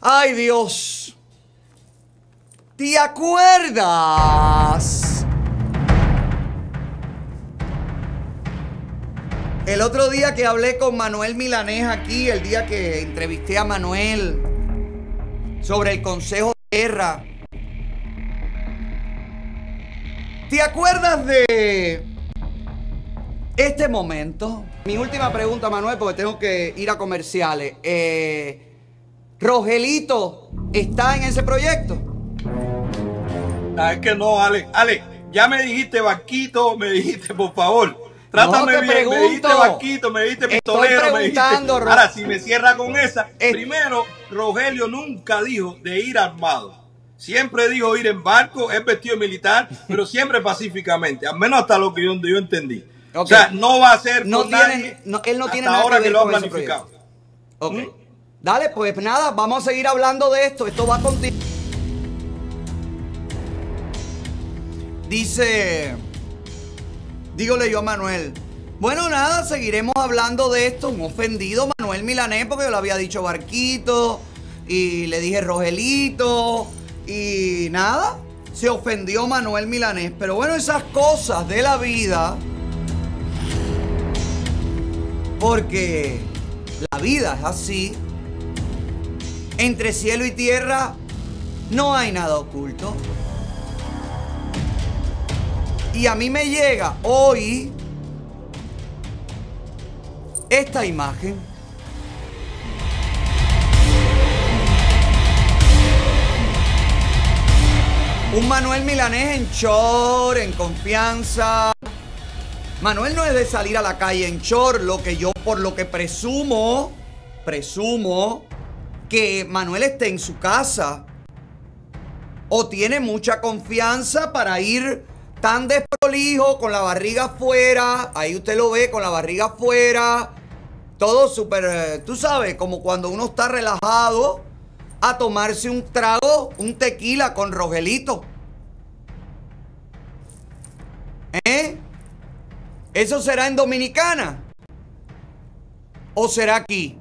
Ay, Dios. ¿Te acuerdas? El otro día que hablé con Manuel Milanés aquí, el día que entrevisté a Manuel sobre el Consejo de Guerra. ¿Te acuerdas de este momento? Mi última pregunta, Manuel, porque tengo que ir a comerciales. ¿Rogelito está en ese proyecto? Es que no, Ale. Ale, ya me dijiste Barquito, me dijiste, por favor. Trátame no, bien, pregunto. me dijiste Barquito, me dijiste Pistolero, me dijiste. Ahora, si me cierra con esa, primero, Rogelio nunca dijo de ir armado. Siempre dijo ir en barco, es vestido militar, pero siempre pacíficamente, al menos hasta lo que yo entendí. Okay. O sea, no va a ser no con tiene, nadie no, él no tiene hasta nada ahora que lo ha ver con planificado. Ok. Dale, pues nada, vamos a seguir hablando de esto. Esto va contigo. Dice, dígole yo a Manuel. Bueno, nada, seguiremos hablando de esto. Un ofendido Manuel Milanés, porque yo le había dicho Barquito y le dije Rogelito y nada, se ofendió Manuel Milanés. Pero bueno, esas cosas de la vida, porque la vida es así. Entre cielo y tierra no hay nada oculto. Y a mí me llega hoy esta imagen. Un Manuel Milanés en short, en confianza. Manuel no es de salir a la calle en short, por lo que presumo que Manuel esté en su casa o tiene mucha confianza para ir tan desprolijo, con la barriga afuera. Ahí usted lo ve, con la barriga afuera. Todo súper, tú sabes, como cuando uno está relajado a tomarse un trago, un tequila con Rogelito. ¿Eso será en Dominicana? ¿O será aquí?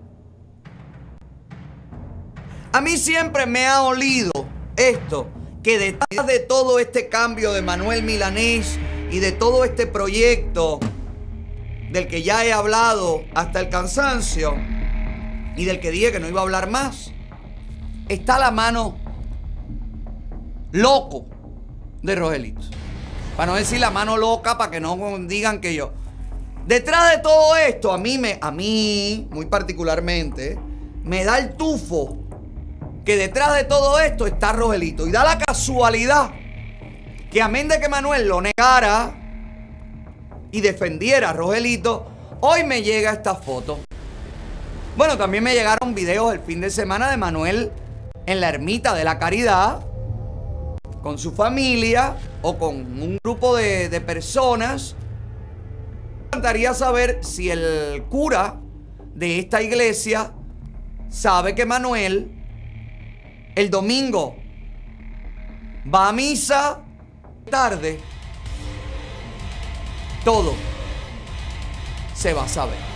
A mí siempre me ha olido esto, que detrás de todo este cambio de Manuel Milanés y de todo este proyecto del que ya he hablado hasta el cansancio y del que dije que no iba a hablar más, está la mano loco de Rogelito. Para no decir la mano loca, para que no digan que yo. Detrás de todo esto, a mí, muy particularmente, me da el tufo que detrás de todo esto está Rogelito. Y da la casualidad que amén de que Manuel lo negara y defendiera a Rogelito, hoy me llega esta foto. Bueno, también me llegaron videos el fin de semana de Manuel en la Ermita de la Caridad, con su familia o con un grupo de personas. Me encantaría saber si el cura de esta iglesia sabe que Manuel el domingo va a misa tarde. Todo se va a saber.